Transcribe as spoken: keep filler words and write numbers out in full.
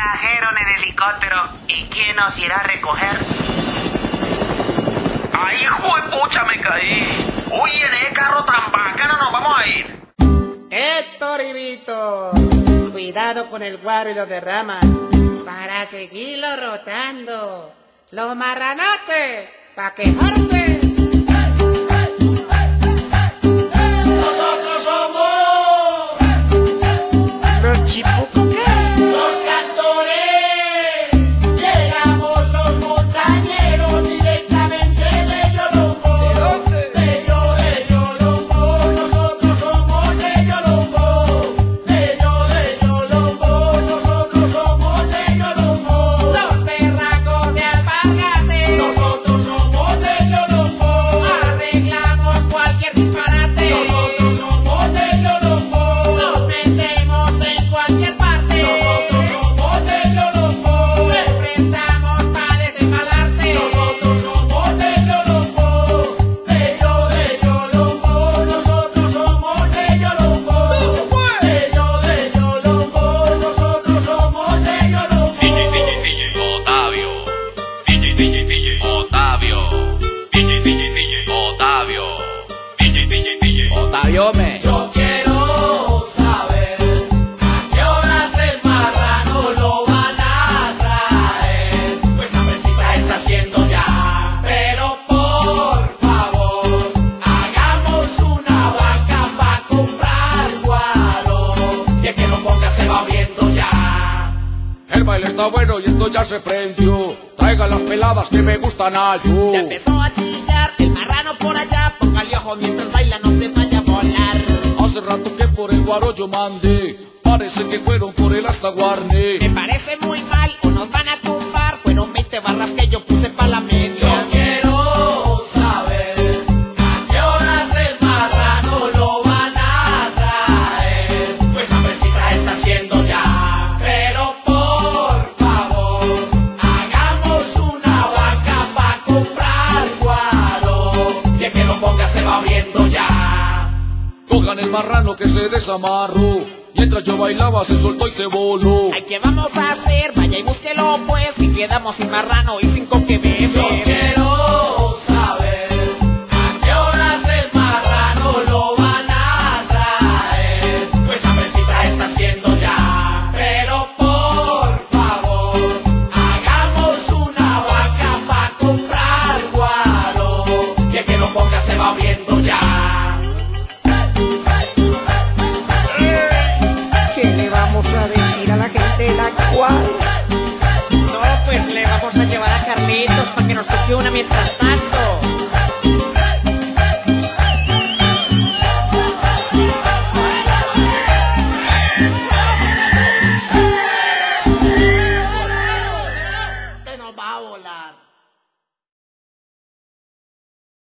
trajeron el helicóptero. ¿Y quién nos irá a recoger? ¡Ay, hijo de pucha, me caí! Oye, en ese carro tan bacano nos vamos a ir. Héctor y Vito, cuidado con el guaro y lo derraman. Para seguirlo rotando. Los marranates, pa' quejarte. Nosotros somos Los chipucos, ¿qué? los cantores. Llegamos los montañeros directamente de Yolombo. De Yo, de Yolombo. Nosotros somos de Yolombo. De Yo, de Yolombo. Nosotros somos de Yolombo. Los berracos de Alpargate. Nosotros somos de Yolombo. Arreglamos cualquier disparate. Nosotros somos de Yolombo. Nos metemos en cualquier parte. Nosotros somos de Yolombo. Te prestamos pa' desembalarte. Nosotros somos de Yolombo. De Yo, de Yolombo. Nosotros somos de Yolombo. De Yo, de Yolombo. Nosotros somos de Yolombo. D J, D J, D J, Otavio. D J, D J, D J, Otavio. D J, D J, D J, Otavio. D J, D J, D J, Otavio, me. Yo quiero saber a qué horas el marrano lo van a traer. Pues la mesita está haciendo ya. Pero por favor, hagamos una vaca pa' comprar guaro. Y el que lo ponga se va abriendo ya. El baile está bueno y esto ya se prendió. Traigan las peladas que me gustan a yo. Ya empezó a chillar el marrano por allá. Póngale ojo mientras baila, no se vaya a volar. Hace rato que por el guaro yo mandé. Parece que fueron por el hasta Guarne. Me parece muy mal o nos van a tumbar. Fueron veinte barras que yo puse pa' la media. Yo quiero saber a qué horas el marrano lo van a traer. Pues la mesita está haciendo ya. Pero por favor, hagamos una vaca pa' comprar guaro. Y el que lo ponga se va abriendo ya. Cojan el marrano que se desamarró. Mientras yo bailaba se soltó y se voló. Ay, ¿qué vamos a hacer? Vaya y búsquelo pues, que quedamos sin marrano y cinco que Yo beber. quiero saber a qué horas el marrano lo van a traer. Pues la mesita está haciendo ya. Pero por favor, hagamos una vaca pa' comprar guaro. Y el que lo ponga se va abriendo ya. ¿Qué le vamos a decir a la gente de la cual? No, pues le vamos a llevar a Carlitos para que nos toque una mientras tanto.